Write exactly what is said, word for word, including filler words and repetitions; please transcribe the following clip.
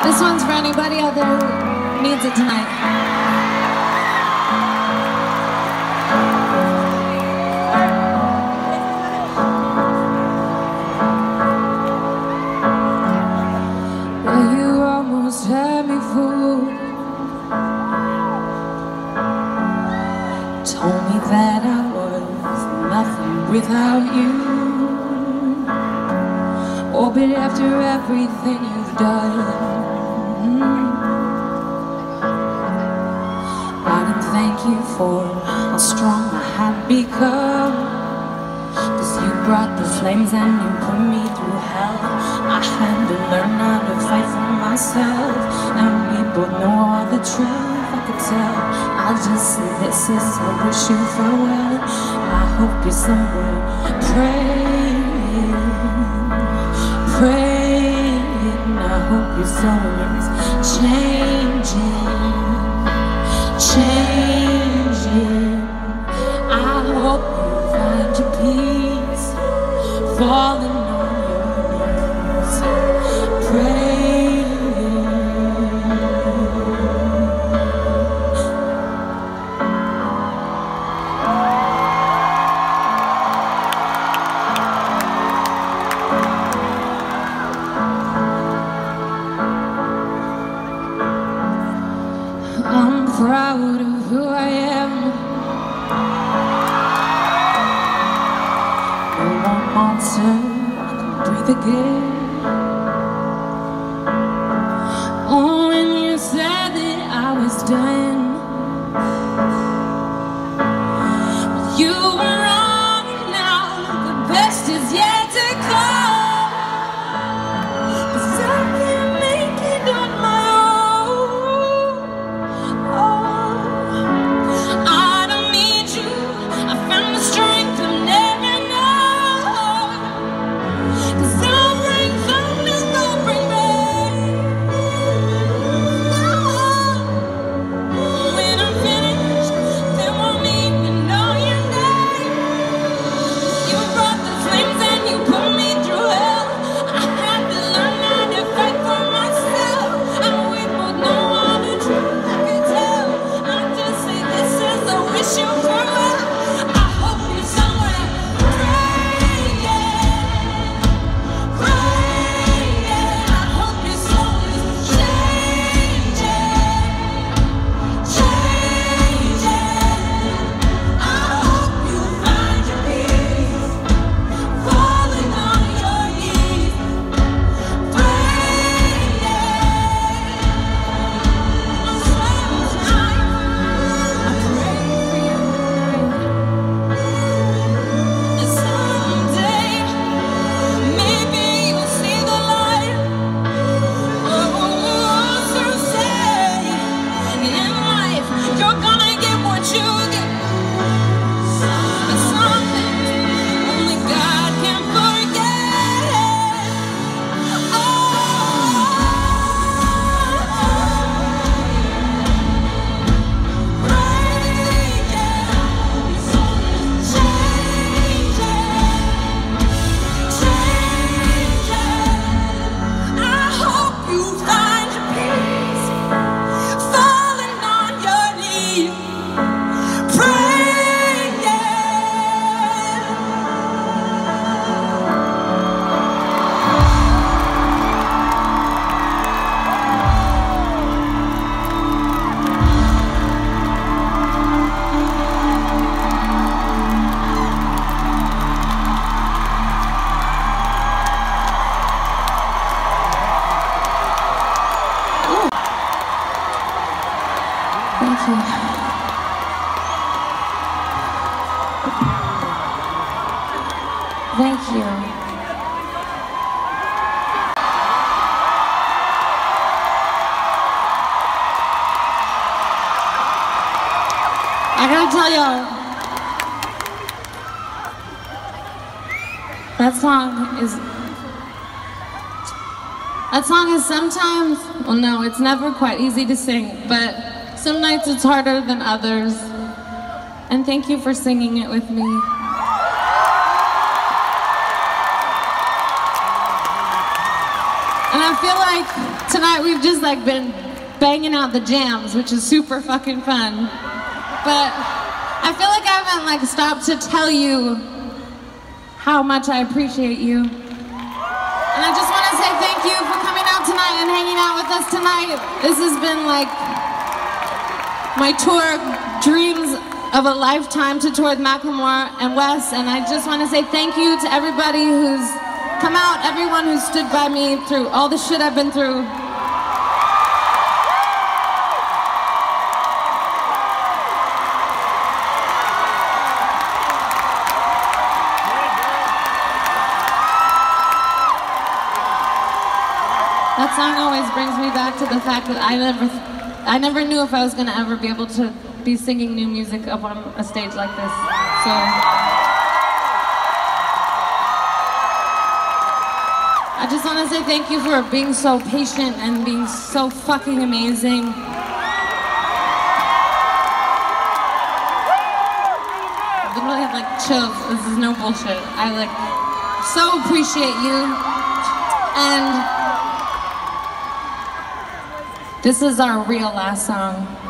This one's for anybody out there who needs it tonight. Well, you almost had me fooled. Told me that I was nothing without you. Oh, but after everything you've done, I can thank you for how strong I have become. Cause you brought the flames and you put me through hell. I had to learn how to fight for myself. And we both know all the truth I could tell. I'll just say this is I wish you farewell. I hope you're somewhere praying, praying. I hope your soul is changing, changing. I hope you find your peace, falling on your knees, praying. I'm proud of who I am. No more monster, I can breathe again. Oh, when you said that I was done, you were wrong, and now the best is yet to come. 'Cause I can't make it on my own. Oh, I don't need you. I found the strength to never know. 'Cause I'll bring darkness, don't bring rain. Oh, when I'm finished, they won't even know your name. You brought the flames and you put me through hell. I had to learn how to fight for myself. And we both know all the truth I could tell. I just say this is I wish you farewell. I hope you're somewhere praying, praying. I hope your soul is changing, changing. I hope you find your peace, falling on your knees, praying. Sometimes I pray for you tonight. And someday, maybe you'll see the light. Oh, so say, in life, you're gonna get what you get. But something only God can forget. Oh, I hope you find your peace, falling on your knees, praying. Thank you. Thank you. I gotta tell y'all, that song is, that song is sometimes, well no, it's never quite easy to sing, but some nights it's harder than others. And thank you for singing it with me. And I feel like tonight we've just like been banging out the jams, which is super fucking fun. But I feel like I haven't like stopped to tell you how much I appreciate you. And I just want to say thank you for coming out tonight and hanging out with us tonight. This has been like my tour dreams of a lifetime to tour with Macklemore and Wes, and I just want to say thank you to everybody who's come out, everyone who stood by me through all the shit I've been through. That song always brings me back to the fact that I never, I never knew if I was gonna ever be able to be singing new music up on a stage like this. So, I just want to say thank you for being so patient and being so fucking amazing. I literally have like chills. This is no bullshit. I like so appreciate you, and this is our real last song.